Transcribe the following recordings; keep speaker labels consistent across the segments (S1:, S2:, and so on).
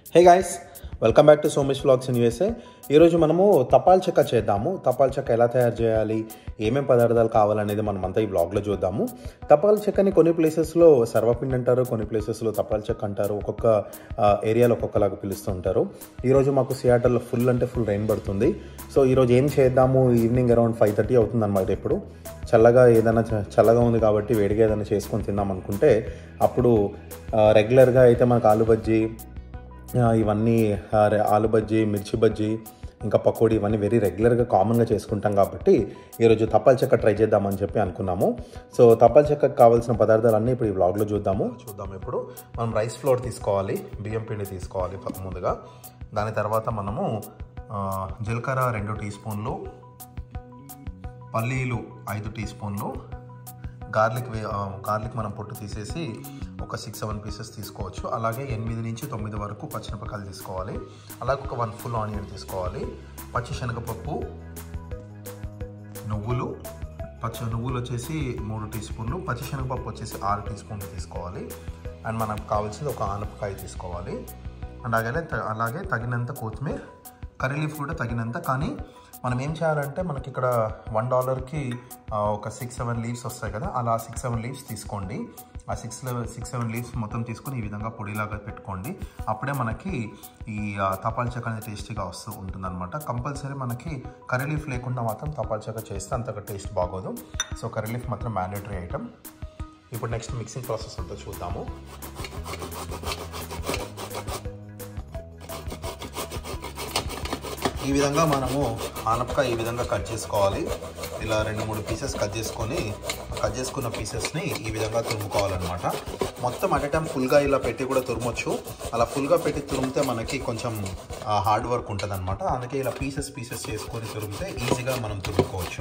S1: Hey guys, welcome back to Somesh vlogs in USA. ఈరోజు మనము తపాల్ చెక్క చేద్దాము. తపాల్ చెక్క ఎలా తయారు చేయాలి, ఏమేం పదార్థాలు కావాలనేది మనం అంతా ఈ బ్లాగ్లో చూద్దాము. తపాల్ చెక్కని కొన్ని ప్లేసెస్లో సర్వపిండి అంటారు, కొన్ని ప్లేసెస్లో తపాల్ చెక్క అంటారు. ఒక్కొక్క ఏరియాలో ఒక్కొక్కలాగా పిలుస్తూ ఉంటారు. ఈరోజు మాకు సియాటల్లో ఫుల్ అంటే ఫుల్ రెయిన్ పడుతుంది. సో ఈరోజు ఏం చేద్దాము, ఈవినింగ్ అరౌండ్ 5:30 అవుతుంది అనమాట. ఇప్పుడు చల్లగా ఉంది కాబట్టి వేడిగా ఏదైనా చేసుకొని తిందాం అనుకుంటే అప్పుడు రెగ్యులర్గా అయితే మనకు ఆలు బజ్జీ, ఇవన్నీ ఆలు బజ్జీ, మిర్చి బజ్జీ, ఇంకా పకోడీ ఇవన్నీ వెరీ రెగ్యులర్గా కామన్గా చేసుకుంటాం కాబట్టి ఈరోజు తపాల్ చెక్క ట్రై చేద్దామని చెప్పి అనుకున్నాము. సో తపాల్ చెక్కకు కావాల్సిన పదార్థాలన్నీ ఇప్పుడు ఈ వ్లాగ్లో చూద్దాము. ఇప్పుడు మనం రైస్ ఫ్లోర్ తీసుకోవాలి, బియ్యం పిండి తీసుకోవాలి ముందుగా. దాని తర్వాత మనము జీలకర్ర 2 టీ స్పూన్లు, పల్లీలు 5 టీ స్పూన్లు, గార్లిక్ మనం పొట్టు తీసేసి ఒక 6-7 పీసెస్ తీసుకోవచ్చు. అలాగే 8 నుంచి 9 వరకు పచ్చిమిరపకాయలు తీసుకోవాలి. అలాగే ఒక 1 ఫుల్ ఆనియన్ తీసుకోవాలి. పచ్చిశనగపప్పు, నువ్వులు వచ్చేసి 3 టీ స్పూన్లు, పచ్చిశనగపప్పు వచ్చేసి 6 టీ స్పూన్లు తీసుకోవాలి. అండ్ మనకు కావాల్సింది ఒక ఆనపకాయ తీసుకోవాలి. అండ్ అలాగే తగినంత కొత్తిమీర, కర్రీ లీఫ్ కూడా తగినంత. కానీ మనం ఏం చేయాలంటే మనకి ఇక్కడ $1కి ఒక 6-7 లీవ్స్ వస్తాయి కదా, అలా 6-7 లీవ్స్ తీసుకోండి. ఆ 6-7 లీవ్స్ మొత్తం తీసుకొని ఈ విధంగా పొడిలాగా పెట్టుకోండి. అప్పుడే మనకి ఈ తపాల్ చెక్క అనేది టేస్టీగా వస్తూ ఉంటుందన్నమాట. కంపల్సరీ మనకి కర్రీ లీఫ్ లేకుండా మాత్రం తపాల్ చెక్క చేస్తే అంతగా టేస్ట్ బాగోదు. సో కర్రీ లీఫ్ మాత్రం మ్యాండేటరీ ఐటమ్. ఇప్పుడు నెక్స్ట్ మిక్సింగ్ ప్రాసెస్ అంతా చూద్దాము. ఈ విధంగా మనము ఆనపకాయ ఈ విధంగా కట్ చేసుకోవాలి. ఇలా 2-3 పీసెస్ కట్ చేసుకున్న పీసెస్ని ఈ విధంగా తురుముకోవాలన్నమాట. మొత్తం అట్ ఎ టైం ఫుల్గా ఇలా పెట్టి కూడా తురమొచ్చు. అలా ఫుల్గా పెట్టి తురిమితే మనకి కొంచెం హార్డ్ వర్క్ ఉంటుంది అనమాట. అందుకే ఇలా పీసెస్ చేసుకొని తురిమితే ఈజీగా మనం తురుముకోవచ్చు.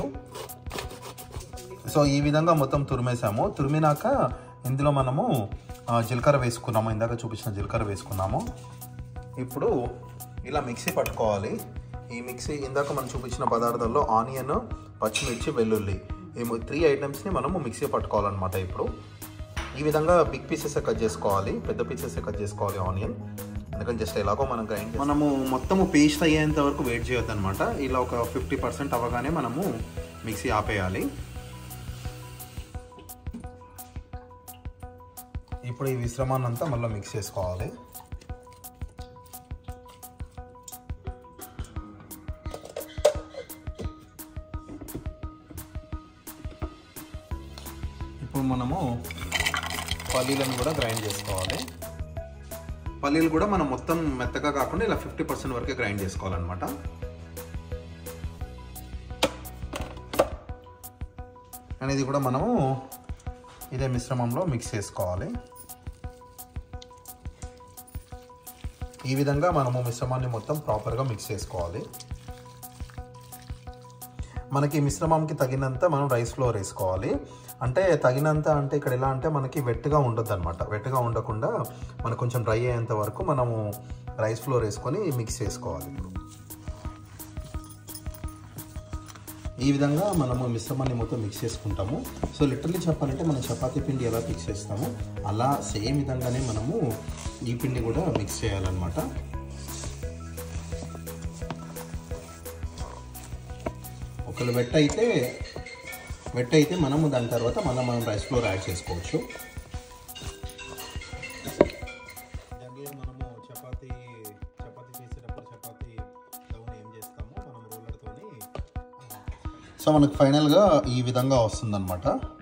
S1: సో ఈ విధంగా మొత్తం తురిమేసాము. తురిమినాక ఇందులో మనము జీలకర్ర వేసుకున్నాము, ఇందాక చూపించిన జీలకర్ర వేసుకున్నాము. ఇప్పుడు ఇలా మిక్సీ పట్టుకోవాలి. ఈ మిక్సీ ఇందాక మనం చూపించిన పదార్థాల్లో ఆనియన్, పచ్చిమిర్చి, వెల్లుల్లి, ఈ 3 ఐటమ్స్ని మనము మిక్సీ పట్టుకోవాలన్నమాట. ఇప్పుడు ఈ విధంగా బిగ్ పీసెస్ కట్ చేసుకోవాలి, పెద్ద పీసెస్ కట్ చేసుకోవాలి ఆనియన్. ఎందుకంటే జస్ట్ ఎలాగో మనము మొత్తము పేస్ట్ అయ్యేంత వరకు వెయిట్ చేయొద్దు అనమాట. ఇలా ఒక 50% అవ్వగానే మనము మిక్సీ ఆపేయాలి. ఇప్పుడు ఈ మిశ్రమాన్ని అంతా మళ్ళీ మిక్స్ చేసుకోవాలి. ఇప్పుడు మనము పల్లీలను కూడా గ్రైండ్ చేసుకోవాలి. పల్లీలు కూడా మనం మొత్తం మెత్తగా కాకుండా ఇలా 50% వరకే గ్రైండ్ చేసుకోవాలన్నమాట. అనేది కూడా మనము ఇదే మిశ్రమంలో మిక్స్ చేసుకోవాలి. ఈ విధంగా మనము మిశ్రమాన్ని మొత్తం ప్రాపర్గా మిక్స్ చేసుకోవాలి. మనకి మిశ్రమంకి తగినంత మనం రైస్ ఫ్లోర్ వేసుకోవాలి. అంటే తగినంత అంటే ఇక్కడ ఎలా అంటే మనకి వెట్గా ఉండొద్దు అనమాట. వెట్గా ఉండకుండా మనకు కొంచెం డ్రై అయ్యేంత వరకు మనము రైస్ ఫ్లోర్ వేసుకొని మిక్స్ చేసుకోవాలి. ఈ విధంగా మనము మిశ్రమాన్ని మొత్తం మిక్స్ చేసుకుంటాము. సో లిటరల్లీ చెప్పాలంటే మనం చపాతీ పిండి ఎలా మిక్స్ చేస్తామో అలా సేమ్ విధంగానే మనము ఈ పిండి కూడా మిక్స్ చేయాలన్నమాట. ఒకవేళ వెట్ అయితే మనము దాని తర్వాత మనం రైస్ ఫ్లోర్ యాడ్ చేసుకోవచ్చు. దాంట్లో మనము చపాతీ చేసేటప్పుడు చపాతీ డౌన్ ఏం చేస్తామో మనం రోలర్తోని. సో మనకు ఫైనల్గా ఈ విధంగా వస్తుందన్నమాట.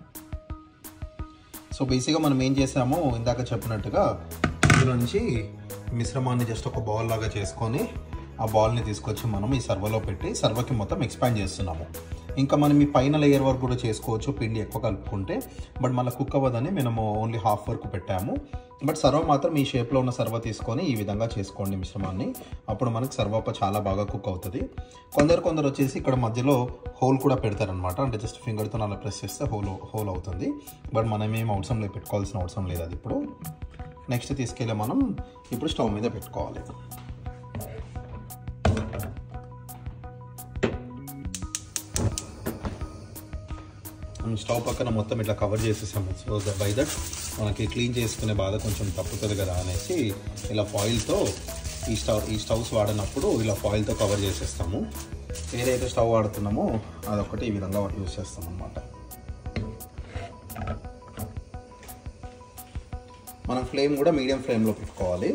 S1: సో బేసిక్గా మనం ఏం చేసామో ఇందాక చెప్పినట్టుగా ఇందులో నుంచి మిశ్రమాన్ని జస్ట్ ఒక బౌల్ లాగా చేసుకొని ఆ బాల్ని తీసుకొచ్చి మనం ఈ సర్వలో పెట్టి సర్వకి మొత్తం ఎక్స్పాండ్ చేస్తున్నాము. ఇంకా మనం ఈ పైన లేయర్ వరకు కూడా చేసుకోవచ్చు పిండి ఎక్కువ కలుపుకుంటే. బట్ మళ్ళీ కుక్ అవ్వదని మేము ఓన్లీ హాఫ్ వరకు పెట్టాము. బట్ సర్వ మాత్రం ఈ షేప్లో ఉన్న సర్వ తీసుకొని ఈ విధంగా చేసుకోండి మిశ్రమాన్ని. అప్పుడు మనకు సర్వప్ప చాలా బాగా కుక్ అవుతుంది. కొందరు వచ్చేసి ఇక్కడ మధ్యలో హోల్ కూడా పెడతారనమాట. అంటే జస్ట్ ఫింగర్తో అలా ప్రెస్ చేస్తే హోల్ అవుతుంది. బట్ మనమేం పెట్టుకోవాల్సిన అవసరం లేదు. అది ఇప్పుడు నెక్స్ట్ తీసుకెళ్ళి మనం ఇప్పుడు స్టవ్ మీద పెట్టుకోవాలి. స్టవ్ పక్కన మొత్తం ఇట్లా కవర్ చేసేసాము. సో బై దట్ మనకి క్లీన్ చేసుకునే బాధ కొంచెం తప్పుతుంది కదా అనేసి ఇలా ఫాయిల్తో ఈ స్టవ్స్ వాడినప్పుడు ఇలా ఫాయిల్తో కవర్ చేసేస్తాము. ఏదైతే స్టవ్ వాడుతున్నామో అదొకటి ఈ విధంగా యూజ్ చేస్తాం అన్నమాట. మనం ఫ్లేమ్ కూడా మీడియం ఫ్లేమ్లో పెట్టుకోవాలి.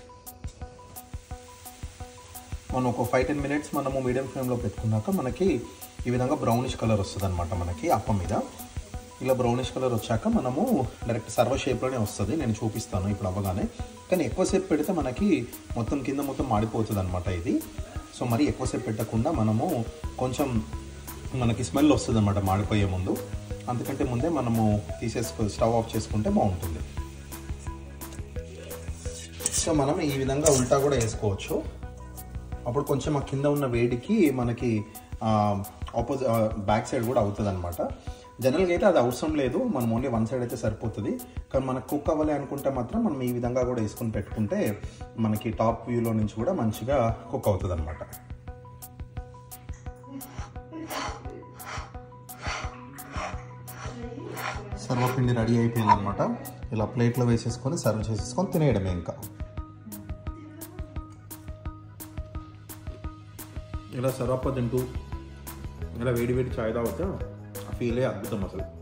S1: మనం ఒక 5-10 మినిట్స్ మనము మీడియం ఫ్లేమ్లో పెట్టుకున్నాక మనకి ఈ విధంగా బ్రౌనిష్ కలర్ వస్తుంది అనమాట మనకి అప్పం మీద. ఇలా బ్రౌనిష్ కలర్ వచ్చాక మనము డైరెక్ట్ సర్వ షేప్లోనే వస్తుంది. నేను చూపిస్తాను ఇప్పుడు అవ్వగానే. కానీ ఎక్కువసేపు పెడితే మనకి మొత్తం కింద మొత్తం మాడిపోతుంది అనమాట ఇది. సో మరి ఎక్కువసేపు పెట్టకుండా మనము కొంచెం మనకి స్మెల్ వస్తుంది అనమాట మాడిపోయే ముందు. అందుకంటే ముందే మనము స్టవ్ ఆఫ్ చేసుకుంటే బాగుంటుంది. సో మనం ఈ విధంగా ఉల్టా కూడా వేసుకోవచ్చు. అప్పుడు కొంచెం ఆ కింద ఉన్న వేడికి మనకి బ్యాక్ సైడ్ కూడా అవుతుంది అనమాట. జనరల్గా అయితే అది అవసరం లేదు, మనం ఓన్లీ వన్ సైడ్ అయితే సరిపోతుంది. కానీ మనకు కుక్ అవ్వాలి అనుకుంటే మాత్రం మనం ఈ విధంగా కూడా వేసుకొని పెట్టుకుంటే మనకి టాప్ వ్యూలో నుంచి కూడా మంచిగా కుక్ అవుతుంది అనమాట. సర్వపిండి రెడీ అయిపోయింది అనమాట. ఇలా ప్లేట్లో వేసేసుకొని సర్వ్ చేసేసుకొని తినేయడమే. ఇంకా ఇలా సర్వప్ప తింటూ ఇలా వేడి వేడి చాయ్ తాగితే ఆ ఫీలే అద్భుతం అసలు.